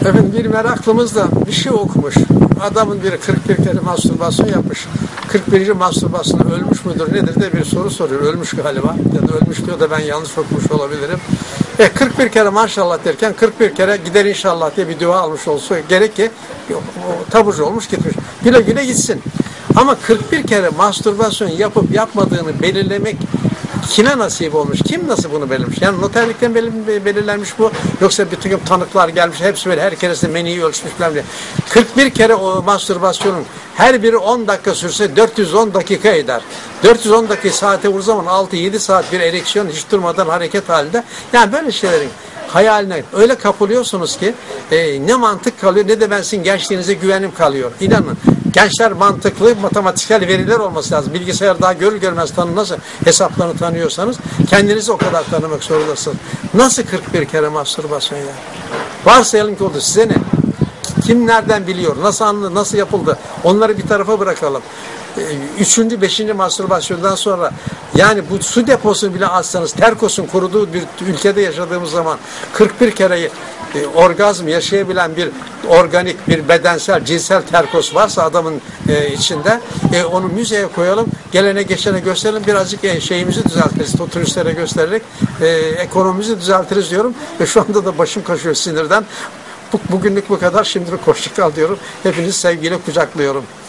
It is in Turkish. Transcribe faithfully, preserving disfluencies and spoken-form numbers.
Efendim bir meraklımız da bir şey okumuş. Adamın biri kırk bir kere mastürbasyon yapmış. kırk birinci mastürbasyonu ölmüş müdür nedir de bir soru soruyor. Ölmüş galiba. Ya da ölmüş diyor da ben yanlış okumuş olabilirim. E kırk bir kere maşallah derken kırk bir kere gider inşallah diye bir dua almış olsa gerek ki o, taburcu olmuş gitmiş. Güle güle gitsin. Ama kırk bir kere mastürbasyon yapıp yapmadığını belirlemek kime nasip olmuş? Kim nasıl bunu belirlemiş? Yani noterlikten belirlenmiş bu. Yoksa bir takım tanıklar gelmiş. Hepsi böyle her keresi meniyi ölçmüşler diye. kırk bir kere o mastürbasyonun her biri on dakika sürse dört yüz on dakika eder. dört yüz on dakika saate vur zaman altı yedi saat bir ereksiyon hiç durmadan hareket halinde. Yani böyle şeylerin hayaline öyle kapılıyorsunuz ki e, ne mantık kalıyor ne de ben sizin gençliğinize güvenim kalıyor. İnanın. Gençler mantıklı, matematiksel veriler olması lazım. Bilgisayar daha görür görmez tanı nasıl hesaplarını tanıyorsanız kendinizi o kadar tanımak zorundasınız. Nasıl kırk bir kere mastürbasyon ya? Varsayalım ki oldu. Size ne? Kim nereden biliyor? Nasıl anladı? Nasıl yapıldı? Onları bir tarafa bırakalım. Üçüncü, beşinci mastürbasyondan sonra yani bu su deposunu bile atsanız terkosun kuruduğu bir ülkede yaşadığımız zaman kırk bir kere e, orgazm yaşayabilen bir organik, bir bedensel, cinsel terkos varsa adamın e, içinde e, onu müzeye koyalım, gelene geçene gösterelim, birazcık e, şeyimizi düzeltiriz, turistlere göstererek e, ekonomimizi düzeltiriz diyorum ve şu anda da başım kaşıyor sinirden. Bu, bugünlük bu kadar, şimdilik hoşça kal diyorum. Hepinizi sevgiyle kucaklıyorum.